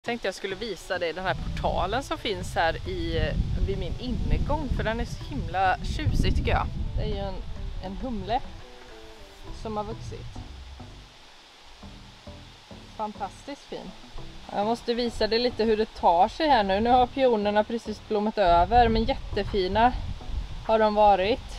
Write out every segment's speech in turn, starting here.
Tänkte jag skulle visa dig den här portalen som finns här vid min innergång, för den är så himla tjusig tycker jag. Det är ju en humle som har vuxit. Fantastiskt fin. Jag måste visa dig lite hur det tar sig här nu. Nu har pionerna precis blommat över, men jättefina har de varit.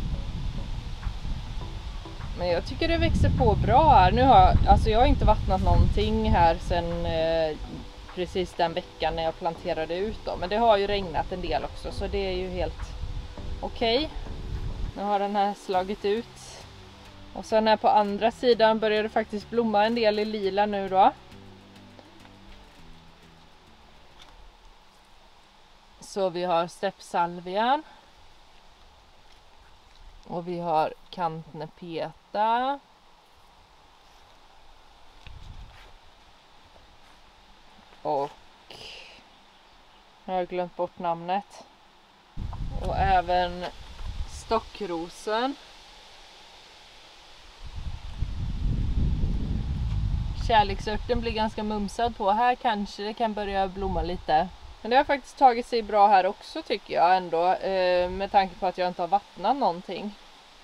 Men jag tycker det växer på bra här. Jag har inte vattnat någonting här sedan precis den veckan när jag planterade ut dem. Men det har ju regnat en del också, så det är ju helt okej. Nu har den här slagit ut. Och sen här på andra sidan börjar det faktiskt blomma en del i lila nu då. Så vi har steppsalvian. Och vi har kantnepeta. Och jag har glömt bort namnet. Och även stockrosen. Kärleksörten blir ganska mumsad på. Här kanske det kan börja blomma lite. Men det har faktiskt tagit sig bra här också tycker jag ändå. Med tanke på att jag inte har vattnat någonting.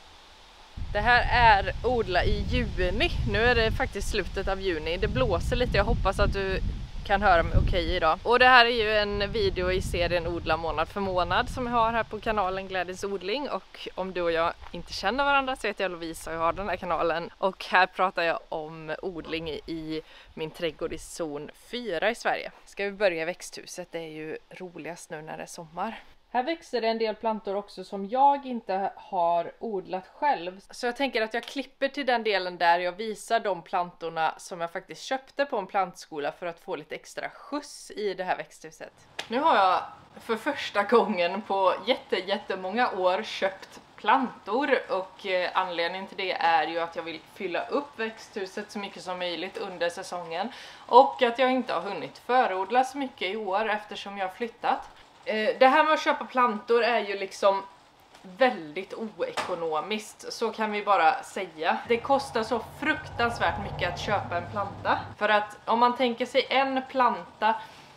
Det här är odla i juni. Nu är det faktiskt slutet av juni. Det blåser lite. Jag hoppas att du kan höra mig okej idag. Och det här är ju en video i serien Odla månad för månad som jag har här på kanalen Glädjes odling. Och om du och jag inte känner varandra så heter jag Lovisa och jag har den här kanalen. Och här pratar jag om odling i min trädgård i zon 4 i Sverige. Ska vi börja i växthuset? Det är ju roligast nu när det är sommar. Här växer det en del plantor också som jag inte har odlat själv. Så jag tänker att jag klipper till den delen där jag visar de plantorna som jag faktiskt köpte på en plantskola för att få lite extra skjuts i det här växthuset. Nu har jag för första gången på jättemånga år köpt plantor och anledningen till det är ju att jag vill fylla upp växthuset så mycket som möjligt under säsongen. Och att jag inte har hunnit förodla så mycket i år eftersom jag har flyttat. Det här med att köpa plantor är ju liksom väldigt oekonomiskt, så kan vi bara säga. Det kostar så fruktansvärt mycket att köpa en planta. För att om man tänker sig en planta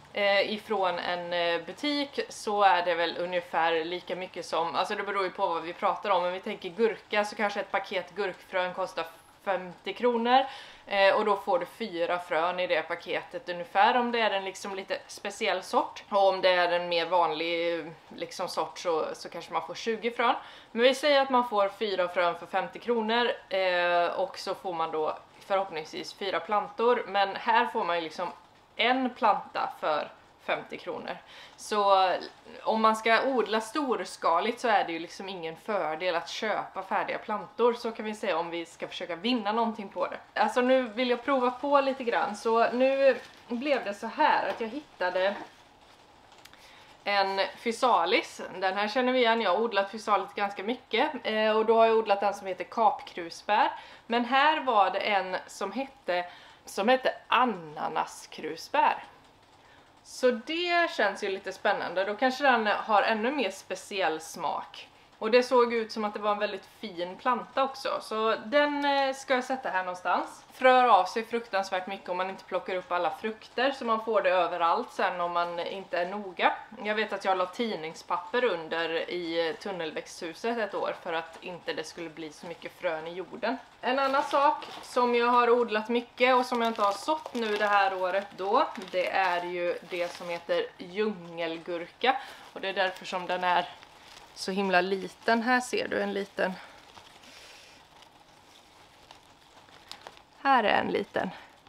ifrån en butik så är det väl ungefär lika mycket som, alltså det beror ju på vad vi pratar om, men vi tänker gurka så kanske ett paket gurkfrön kostar 50 kronor. Och då får du 4 frön i det paketet ungefär om det är en liksom lite speciell sort. Och om det är en mer vanlig liksom sort så kanske man får 20 frön. Men vi säger att man får 4 frön för 50 kronor och så får man då förhoppningsvis 4 plantor. Men här får man ju liksom en planta för 50 kronor. Så om man ska odla storskaligt så är det ju liksom ingen fördel att köpa färdiga plantor. Så kan vi säga om vi ska försöka vinna någonting på det. Alltså nu vill jag prova på lite grann. Så nu blev det så här att jag hittade en physalis. Den här känner vi igen. Jag har odlat physalis ganska mycket. Och då har jag odlat en som heter kapkrusbär. Men här var det en som hette ananaskrusbär. Så det känns ju lite spännande. Då kanske den har ännu mer speciell smak. Och det såg ut som att det var en väldigt fin planta också. Så den ska jag sätta här någonstans. Frör av sig fruktansvärt mycket om man inte plockar upp alla frukter. Så man får det överallt sen om man inte är noga. Jag vet att jag la tidningspapper under i tunnelväxthuset ett år. För att inte det skulle bli så mycket frön i jorden. En annan sak som jag har odlat mycket och som jag inte har sått nu det här året då. Det är ju det som heter djungelgurka. Och det är därför som den är så himla liten. Här ser du en liten. Här är en liten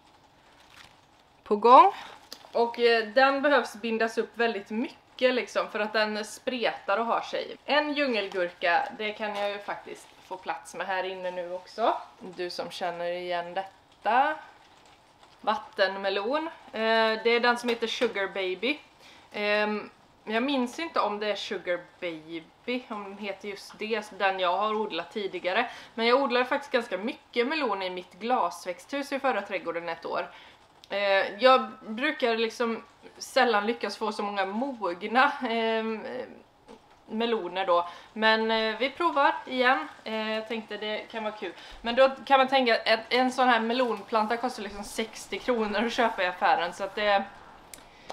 på gång. Och den behövs bindas upp väldigt mycket liksom för att den spretar och har sig. En djungelgurka, det kan jag ju faktiskt få plats med här inne nu också. Du som känner igen detta. Vattenmelon. Det är den som heter Sugar Baby. Jag minns inte om det är Sugar Baby, om den heter just det, den jag har odlat tidigare. Men jag odlade faktiskt ganska mycket melon i mitt glasväxthus i förra trädgården ett år. Jag brukar liksom sällan lyckas få så många mogna meloner då. Men vi provar igen. Jag tänkte det kan vara kul. Men då kan man tänka att en sån här melonplanta kostar liksom 60 kronor att köpa i affären. Så att det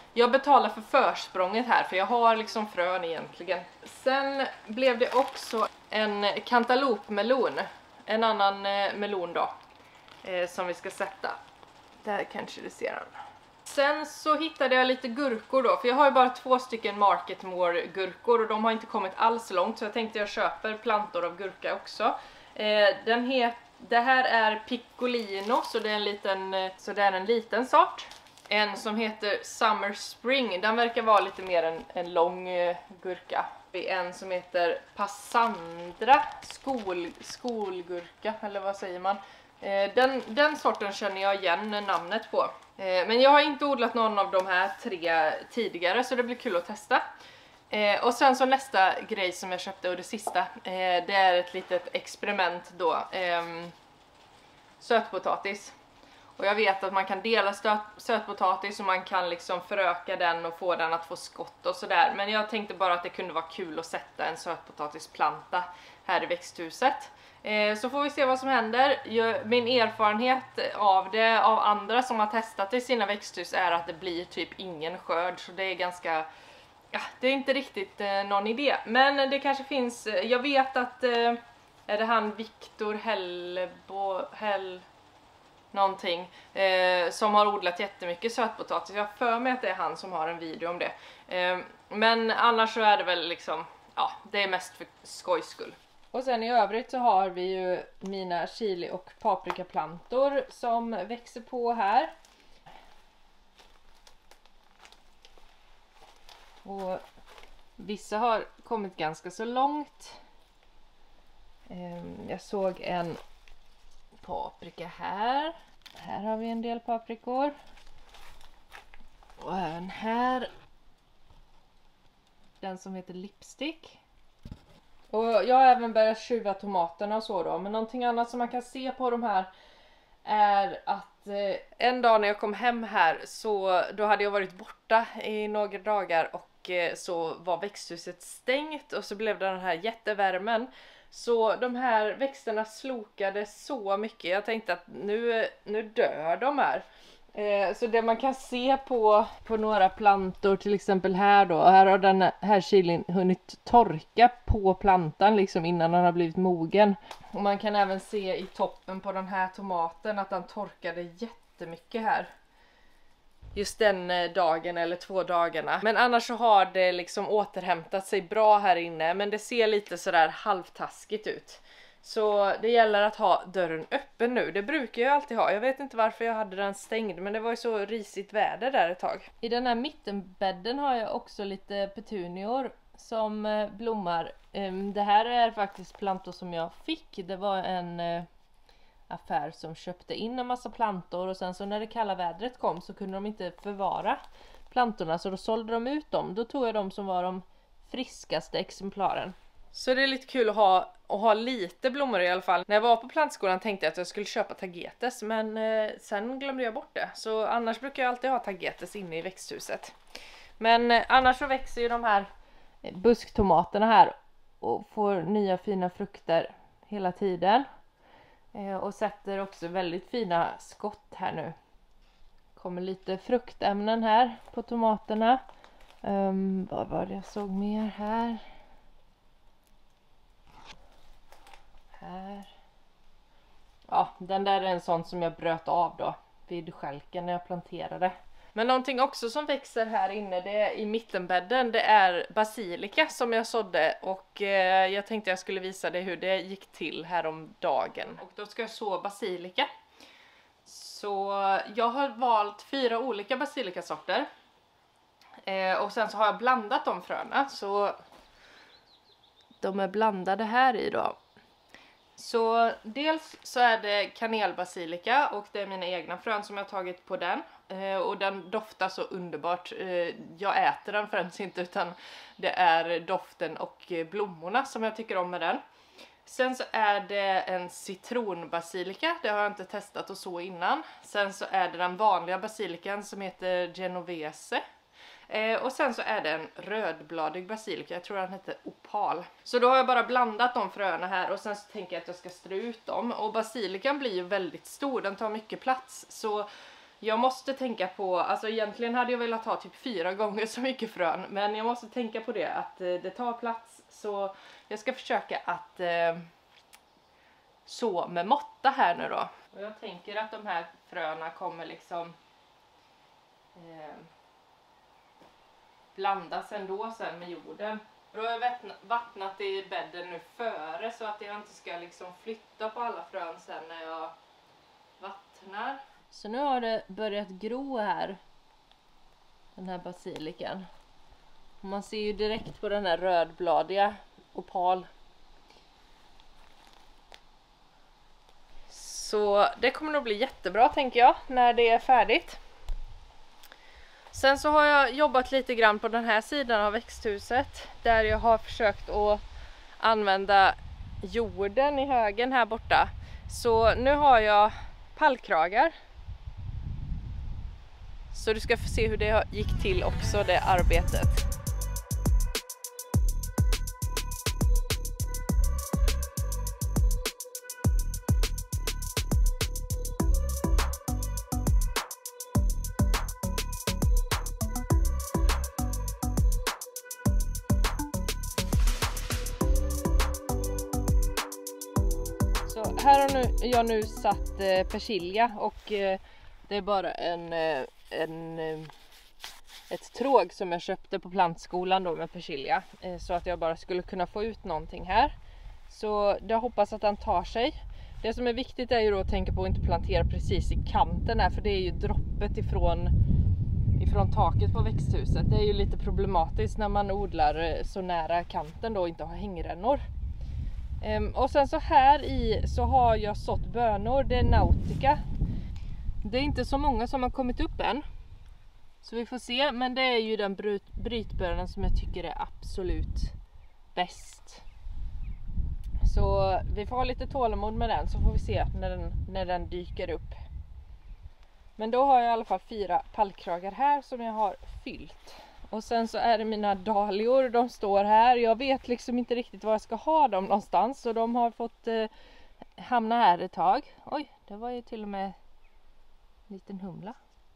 Jag betalar för försprånget här för jag har liksom frön egentligen. Sen blev det också en kantalopmelon. En annan melon då. Som vi ska sätta. Där kanske du ser den. Sen så hittade jag lite gurkor då. För jag har ju bara 2 stycken Marketmore gurkor. Och de har inte kommit alls långt. Så jag tänkte jag köper plantor av gurka också. Det här är Piccolino. Så det är en liten sort. En som heter Summer Spring. Den verkar vara lite mer en lång gurka. En som heter Passandra. Skolgurka. Eller vad säger man? Den sorten känner jag igen namnet på. Men jag har inte odlat någon av de här 3 tidigare. Så det blir kul att testa. Och sen så nästa grej som jag köpte och det sista. Det är ett litet experiment då. Sötpotatis. Och jag vet att man kan dela sötpotatis och man kan liksom föröka den och få den att få skott och sådär. Men jag tänkte bara att det kunde vara kul att sätta en sötpotatisplanta här i växthuset. Så får vi se vad som händer. Min erfarenhet av det, av andra som har testat det i sina växthus, är att det blir typ ingen skörd. Så det är ganska... Ja, det är inte riktigt någon idé. Men det kanske finns... Jag vet att... är det han Viktor någonting som har odlat jättemycket sötpotatis. Jag har för mig att det är han som har en video om det. Men annars så är det väl liksom... Ja, det är mest för skojs skull. Och sen i övrigt så har vi ju mina chili- och paprikaplantor som växer på här. Och vissa har kommit ganska så långt. Jag såg en paprika här. Här har vi en del paprikor. Och även här. Den som heter Lipstick. Och jag har även börjat tjuva tomaterna och så då. Men någonting annat som man kan se på de här är att en dag när jag kom hem här så då hade jag varit borta i några dagar och så var växthuset stängt och så blev det den här jättevärmen. Så de här växterna slokade så mycket. Jag tänkte att nu dör de här. Så det man kan se på några plantor, till exempel här då. Här har den här chilin hunnit torka på plantan liksom innan den har blivit mogen. Och man kan även se i toppen på den här tomaten att den torkade jättemycket här. Just den dagen eller 2 dagarna. Men annars så har det liksom återhämtat sig bra här inne. Men det ser lite sådär halvtaskigt ut. Så det gäller att ha dörren öppen nu. Det brukar jag alltid ha. Jag vet inte varför jag hade den stängd. Men det var ju så risigt väder där ett tag. I den här mittenbädden har jag också lite petunior som blommar. Det här är faktiskt plantor som jag fick. Det var en affär som köpte in en massa plantor. Och sen så när det kalla vädret kom så kunde de inte förvara plantorna. Så då sålde de ut dem. Då tog jag de som var de friskaste exemplaren. Så det är lite kul att ha lite blommor i alla fall. När jag var på plantskolan tänkte jag att jag skulle köpa tagetes. Men sen glömde jag bort det. Så annars brukar jag alltid ha tagetes inne i växthuset. Men annars så växer ju de här busktomaterna här. Och får nya fina frukter hela tiden. Och sätter också väldigt fina skott här nu. Kommer lite fruktämnen här på tomaterna. Vad var det jag såg mer här? Här. Ja, den där är en sån som jag bröt av då vid skälken när jag planterade. Men någonting också som växer här inne, det är i mittenbädden, det är basilika som jag sådde. Och jag tänkte jag skulle visa dig hur det gick till här om dagen. Och då ska jag så basilika. Så jag har valt 4 olika basilikasorter. Och sen så har jag blandat de fröna. Så de är blandade här i då. Så dels så är det kanelbasilika och det är mina egna frön som jag har tagit på den. Och den doftar så underbart. Jag äter den främst inte utan det är doften och blommorna som jag tycker om med den. Sen så är det en citronbasilika, det har jag inte testat och så innan. Sen så är det den vanliga basilikan som heter Genovese. Och sen så är det en rödbladig basilika, jag tror den heter Opal. Så då har jag bara blandat de fröna här och sen så tänker jag att jag ska strö ut dem. Och basilikan blir ju väldigt stor, den tar mycket plats. Så Jag måste tänka på, alltså egentligen hade jag velat ha typ 4 gånger så mycket frön, men jag måste tänka på det, att det tar plats, så jag ska försöka att så med måtta här nu då. Och jag tänker att de här fröna kommer liksom blandas ändå sen med jorden. Då har jag vattnat i bädden nu före, så att jag inte ska liksom flytta på alla frön sen när jag vattnar. Så nu har det börjat gro här, den här basilikan. Man ser ju direkt på den här rödbladiga opal. Så det kommer nog bli jättebra, tänker jag, när det är färdigt. Sen så har jag jobbat lite grann på den här sidan av växthuset, där jag har försökt att använda jorden i högen här borta. Så nu har jag pallkragar. Så du ska få se hur det gick till också, det arbetet. Här har jag nu satt persilja, och det är bara ett tråg som jag köpte på plantskolan då med persilja, så att jag bara skulle kunna få ut någonting här. Så jag hoppas att den tar sig. Det som är viktigt är ju då att tänka på att inte plantera precis i kanten här, för det är ju droppet ifrån taket på växthuset. Det är ju lite problematiskt när man odlar så nära kanten då och inte har hängrännor. Och sen så här i så har jag sått bönor, det är Nautica. Det är inte så många som har kommit upp än, så vi får se, men det är ju den brytbönan som jag tycker är absolut bäst. Så vi får ha lite tålamod med den, så får vi se när den dyker upp. Men då har jag i alla fall 4 pallkragar här som jag har fyllt. Och sen så är det mina dahlior, de står här. Jag vet liksom inte riktigt var jag ska ha dem någonstans, så de har fått hamna här ett tag. Oj, det var ju till och med en liten humla.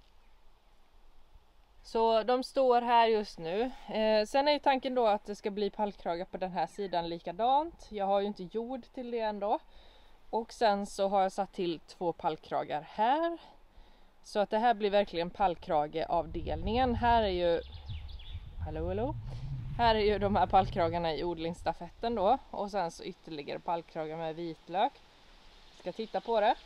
Så de står här just nu. Sen är ju tanken då att det ska bli pallkragar på den här sidan likadant. Jag har ju inte jord till det ändå. Och sen så har jag satt till 2 pallkragar här. Så att det här blir verkligen pallkrageavdelningen. Här är ju... Hallå. Här är ju de här pallkragarna i odlingsstafetten då. Och sen så ytterligare pallkragar med vitlök. Ska titta på det.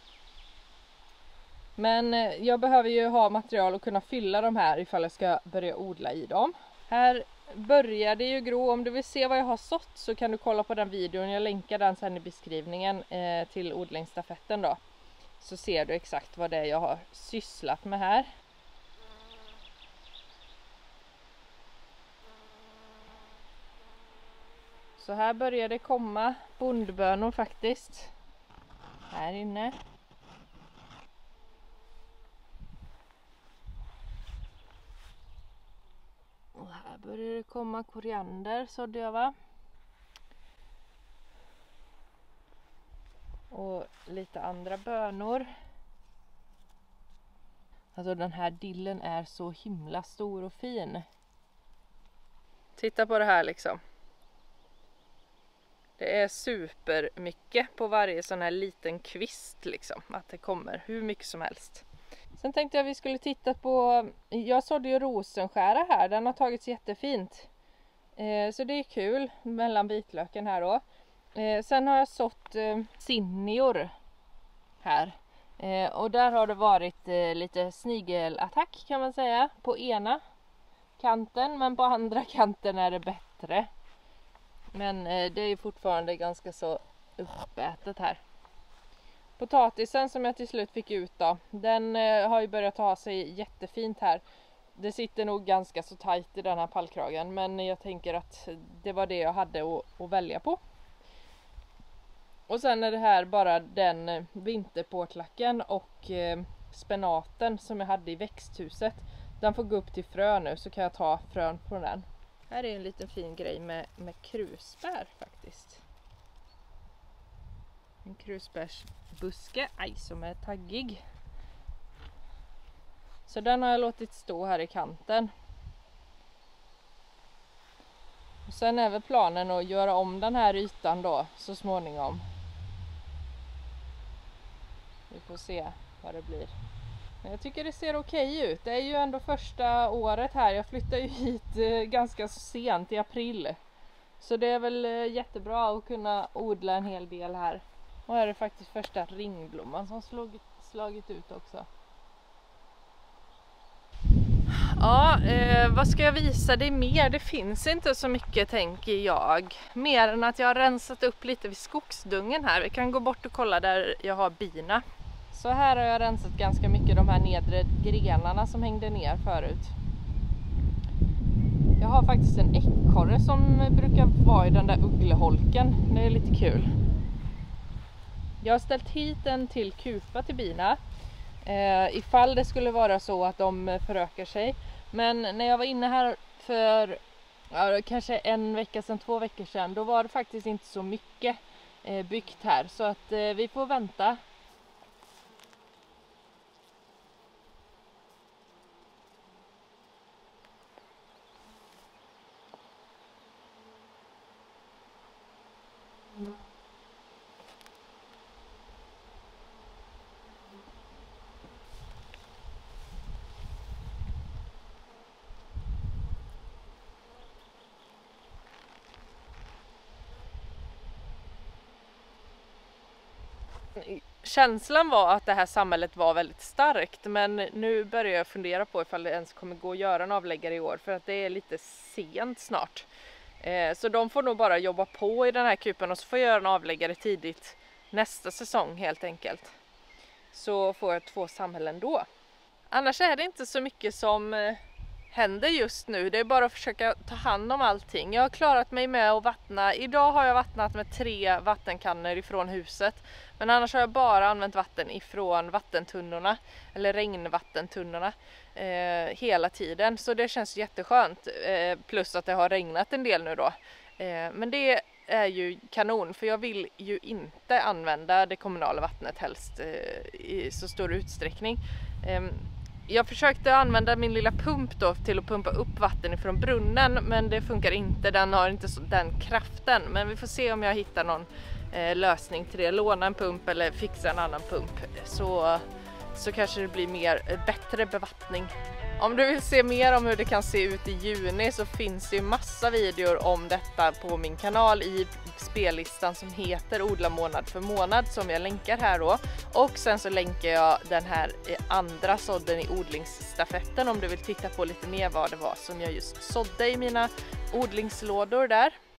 Men jag behöver ju ha material och kunna fylla de här ifall jag ska börja odla i dem. Här börjar det ju gro. Om du vill se vad jag har sått så kan du kolla på den videon. Jag länkar den sen i beskrivningen till odlingsstafetten då. Så ser du exakt vad det är jag har sysslat med här. Så här börjar det komma bondbönor faktiskt. Här inne. Och här börjar det komma koriander, sådde jag, va? Och lite andra bönor. Alltså den här dillen är så himla stor och fin. Titta på det här liksom. Det är super mycket på varje sån här liten kvist liksom. Att det kommer hur mycket som helst. Sen tänkte jag att vi skulle titta på... Jag sådde ju rosenskära här. Den har tagits jättefint. Så det är kul mellan vitlöken här då. Sen har jag sått zinnior här. Och där har det varit lite snigelattack kan man säga. På ena kanten, men på andra kanten är det bättre. Men det är fortfarande ganska så uppätet här. Potatisen som jag till slut fick ut då, den har ju börjat ta sig jättefint här. Det sitter nog ganska så tajt i den här pallkragen, men jag tänker att det var det jag hade att välja på. Och sen är det här bara den vinterpåklacken och spenaten som jag hade i växthuset. Den får gå upp till frö nu, så kan jag ta frön på den. Här är en liten fin grej med krusbär faktiskt. En krusbärsbuske, som är taggig. Så den har jag låtit stå här i kanten. Och sen är väl planen att göra om den här ytan då så småningom. Vi får se vad det blir. Men jag tycker det ser okej ut. Det är ju ändå första året här. Jag flyttade ju hit ganska sent i april. Så det är väl jättebra att kunna odla en hel del här. Och här är det faktiskt första ringblomman som slagit ut också. Ja, vad ska jag visa dig mer? Det finns inte så mycket, tänker jag. Mer än att jag har rensat upp lite vid skogsdungen här. Vi kan gå bort och kolla där jag har bina. Så här har jag rensat ganska mycket de här nedre grenarna som hängde ner förut. Jag har faktiskt en ekorre som brukar vara i den där uggleholken. Det är lite kul. Jag har ställt hit en till kupa till bina. Ifall det skulle vara så att de förökar sig. Men när jag var inne här för kanske en vecka sedan, 2 veckor sedan, då var det faktiskt inte så mycket byggt här. Så att vi får vänta. Känslan var att det här samhället var väldigt starkt, men nu börjar jag fundera på ifall det ens kommer gå att göra en avläggare i år, för att det är lite sent snart. Så de får nog bara jobba på i den här kupen och så får jag göra en avläggare tidigt nästa säsong helt enkelt. Så får jag 2 samhällen då. Annars är det inte så mycket som händer just nu. Det är bara att försöka ta hand om allting. Jag har klarat mig med att vattna. Idag har jag vattnat med 3 vattenkannor ifrån huset. Men annars har jag bara använt vatten ifrån vattentunnorna. Eller regnvattentunnorna. Hela tiden. Så det känns jätteskönt. Plus att det har regnat en del nu då. Men det är ju kanon. För jag vill ju inte använda det kommunala vattnet helst i så stor utsträckning. Jag försökte använda min lilla pump då till att pumpa upp vatten ifrån brunnen, men det funkar inte, den har inte den kraften. Men vi får se om jag hittar någon lösning till det, låna en pump eller fixa en annan pump, så kanske det blir bättre bevattning. Om du vill se mer om hur det kan se ut i juni så finns det ju massa videor om detta på min kanal i spellistan som heter Odla månad för månad, som jag länkar här då. Och sen så länkar jag den här andra sådden i odlingsstafetten om du vill titta på lite mer vad det var som jag just sådde i mina odlingslådor där.